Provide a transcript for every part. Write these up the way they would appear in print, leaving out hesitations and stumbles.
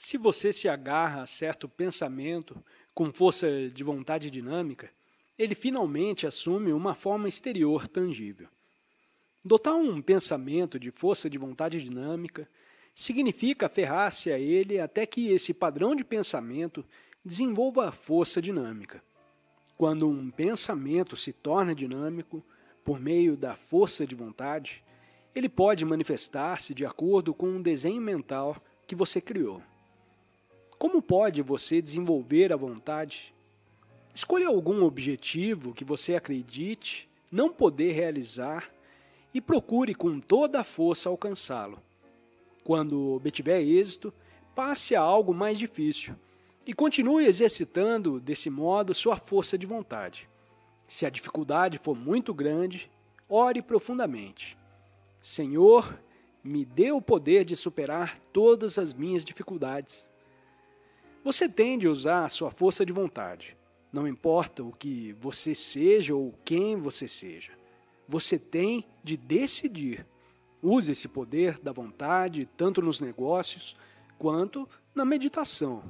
Se você se agarra a certo pensamento com força de vontade dinâmica, ele finalmente assume uma forma exterior tangível. Dotar um pensamento de força de vontade dinâmica significa aferrar-se a ele até que esse padrão de pensamento desenvolva a força dinâmica. Quando um pensamento se torna dinâmico por meio da força de vontade, ele pode manifestar-se de acordo com um desenho mental que você criou. Como pode você desenvolver a vontade? Escolha algum objetivo que você acredite não poder realizar e procure com toda a força alcançá-lo. Quando obtiver êxito, passe a algo mais difícil e continue exercitando desse modo sua força de vontade. Se a dificuldade for muito grande, ore profundamente. Senhor, me dê o poder de superar todas as minhas dificuldades. Você tem de usar a sua força de vontade. Não importa o que você seja ou quem você seja. Você tem de decidir. Use esse poder da vontade tanto nos negócios quanto na meditação.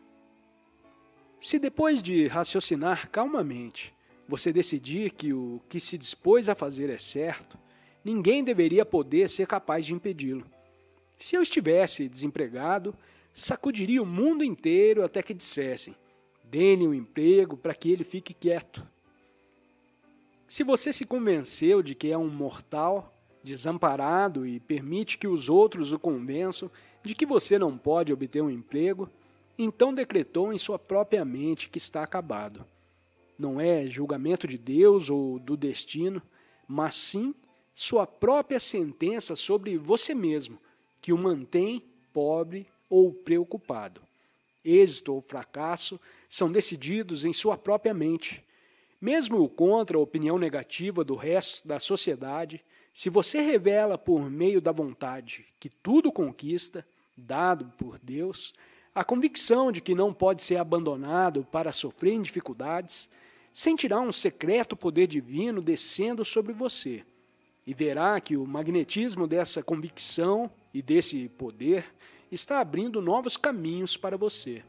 Se depois de raciocinar calmamente, você decidir que o que se dispôs a fazer é certo, ninguém deveria poder ser capaz de impedi-lo. Se eu estivesse desempregado, sacudiria o mundo inteiro até que dissessem: dê-lhe um emprego para que ele fique quieto. Se você se convenceu de que é um mortal, desamparado e permite que os outros o convençam de que você não pode obter um emprego, então decretou em sua própria mente que está acabado. Não é julgamento de Deus ou do destino, mas sim sua própria sentença sobre você mesmo, que o mantém pobre ou preocupado. Êxito ou fracasso são decididos em sua própria mente. Mesmo contra a opinião negativa do resto da sociedade, se você revela por meio da vontade que tudo conquista, dado por Deus, a convicção de que não pode ser abandonado para sofrer em dificuldades, sentirá um secreto poder divino descendo sobre você e verá que o magnetismo dessa convicção e desse poder está abrindo novos caminhos para você.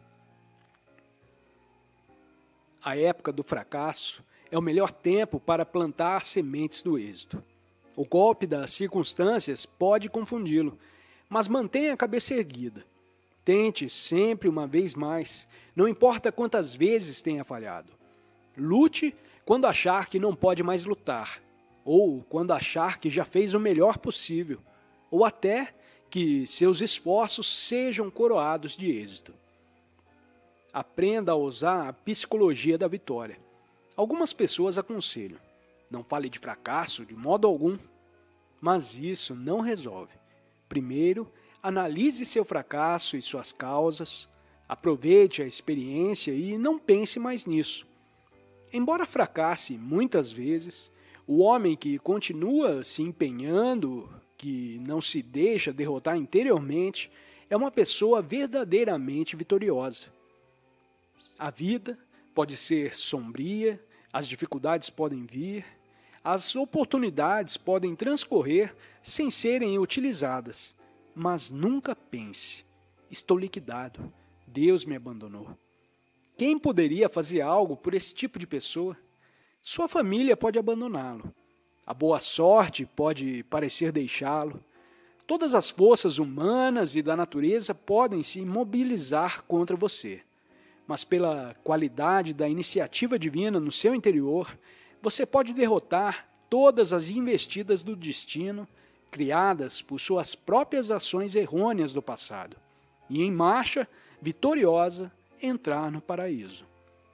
A época do fracasso é o melhor tempo para plantar sementes do êxito. O golpe das circunstâncias pode confundi-lo, mas mantenha a cabeça erguida. Tente sempre uma vez mais, não importa quantas vezes tenha falhado. Lute quando achar que não pode mais lutar, ou quando achar que já fez o melhor possível, ou até que seus esforços sejam coroados de êxito. Aprenda a usar a psicologia da vitória. Algumas pessoas aconselham: não fale de fracasso de modo algum. Mas isso não resolve. Primeiro, analise seu fracasso e suas causas, aproveite a experiência e não pense mais nisso. Embora fracasse muitas vezes, o homem que continua se empenhando, que não se deixa derrotar interiormente, é uma pessoa verdadeiramente vitoriosa. A vida pode ser sombria, as dificuldades podem vir, as oportunidades podem transcorrer sem serem utilizadas, mas nunca pense: estou liquidado, Deus me abandonou. Quem poderia fazer algo por esse tipo de pessoa? Sua família pode abandoná-lo. A boa sorte pode parecer deixá-lo. Todas as forças humanas e da natureza podem se mobilizar contra você. Mas pela qualidade da iniciativa divina no seu interior, você pode derrotar todas as investidas do destino criadas por suas próprias ações errôneas do passado e, em marcha, vitoriosa, entrar no paraíso.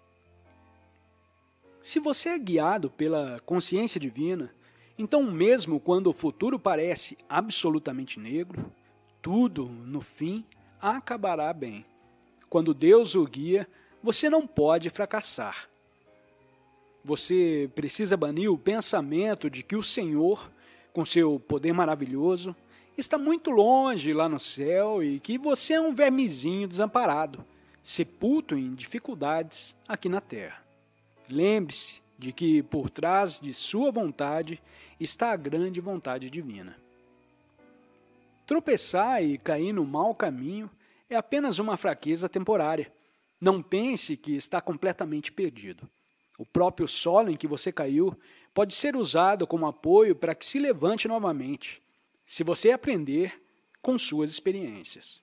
Se você é guiado pela consciência divina, então mesmo quando o futuro parece absolutamente negro, tudo, no fim, acabará bem. Quando Deus o guia, você não pode fracassar. Você precisa banir o pensamento de que o Senhor, com seu poder maravilhoso, está muito longe lá no céu e que você é um vermezinho desamparado, sepulto em dificuldades aqui na terra. Lembre-se de que por trás de sua vontade está a grande vontade divina. Tropeçar e cair no mau caminho é apenas uma fraqueza temporária. Não pense que está completamente perdido. O próprio solo em que você caiu pode ser usado como apoio para que se levante novamente, se você aprender com suas experiências.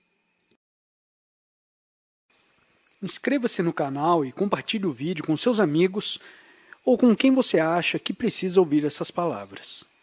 Inscreva-se no canal e compartilhe o vídeo com seus amigos ou com quem você acha que precisa ouvir essas palavras.